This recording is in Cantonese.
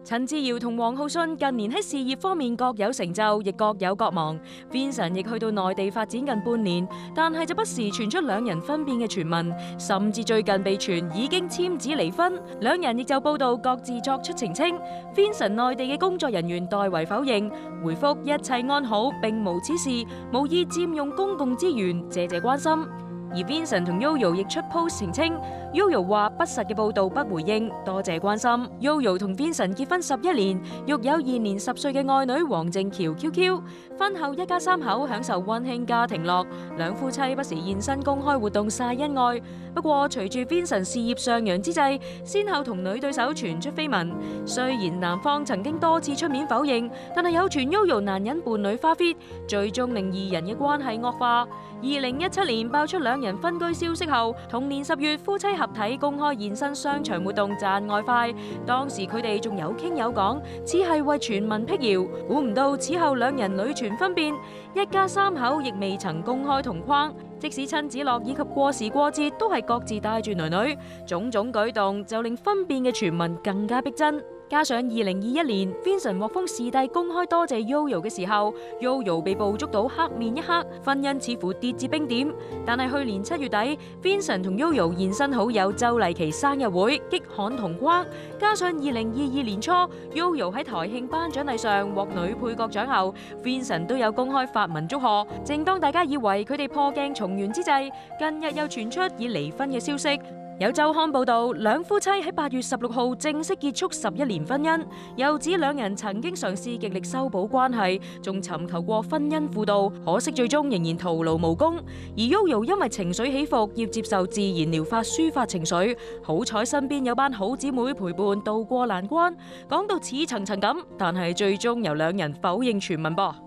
陳志堯同王浩信近年喺事業方面各有成就，亦各有各忙。Vincent 亦去到內地發展近半年，但係就不時傳出兩人分辨嘅傳聞，甚至最近被傳已經簽紙離婚。兩人亦就報道各自作出澄清。Vincent 內地嘅工作人員代為否認，回覆一切安好，並無此事，無意佔用公共資源，謝謝關心。而 Vincent 同 Yoyo 亦出 post 澄清 ，Yoyo 話不實嘅報道不回應，多謝關心。Yoyo 同 Vincent 結婚11年，育有現年10歲嘅愛女黃靜喬 QQ。婚後一家三口享受溫馨家庭樂，兩夫妻不時現身公開活動曬恩愛。不過隨住 Vincent 事業上揚之際，先後同女對手傳出緋聞。雖然男方曾經多次出面否認，但係有傳 Yoyo 難忍伴侶花 fit， 最終令二人嘅關係惡化。2017年爆出兩人分居消息後，同年10月夫妻合體公開現身商場活動賺外快。當時佢哋仲有傾有講，似係為傳聞辟謠。估唔到此後兩人屢傳分辨，一家三口亦未曾公開同框。即使親子樂以及過時過節都係各自帶住女女，種種舉動就令分辨嘅傳聞更加逼真。加上2021年 Vincent 獲封視帝公開多謝 Yoyo 嘅時候 ，Yoyo 被捕捉到黑面一黑，婚姻似乎跌至冰點。但係去年7月底 ，Vincent 同 Yoyo 現身好友周麗淇生日會，激罕同框。加上2022年初 ，Yoyo 喺台慶頒獎禮上獲女配角獎後 ，Vincent 都有公開發文祝賀。正當大家以為佢哋破鏡重圓之際，近日又傳出已離婚嘅消息。有週刊報道，兩夫妻喺8月16號正式結束11年婚姻，又指兩人曾經嘗試極力修補關係，仲尋求過婚姻輔導，可惜最終仍然徒勞無功。而 Yoyo 因為情緒起伏，要接受自然療法抒發情緒，好彩身邊有班好姊妹陪伴渡過難關。講到似層層咁，但係最終由兩人否認傳聞噃。